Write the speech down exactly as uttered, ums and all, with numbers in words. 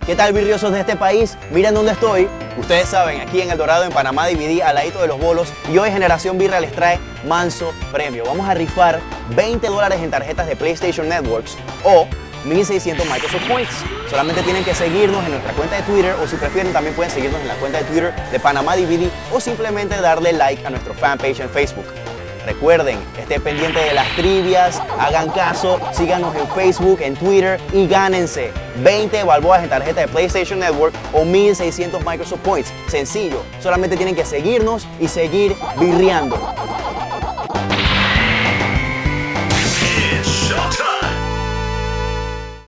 ¿Qué tal, virriosos de este país? Miren dónde estoy. Ustedes saben, aquí en El Dorado, en Panamá, dividí al ladito de los bolos. Y hoy Generación Birra les trae manso premio. Vamos a rifar veinte dólares en tarjetas de PlayStation Networks o mil seiscientos Microsoft Points. Solamente tienen que seguirnos en nuestra cuenta de Twitter, o si prefieren también pueden seguirnos en la cuenta de Twitter de Panamá D V D, o simplemente darle like a nuestro fanpage en Facebook. Recuerden, estén pendientes de las trivias, hagan caso, síganos en Facebook, en Twitter y gánense veinte balboas en tarjeta de PlayStation Network o mil seiscientos Microsoft Points. Sencillo, solamente tienen que seguirnos y seguir birreando.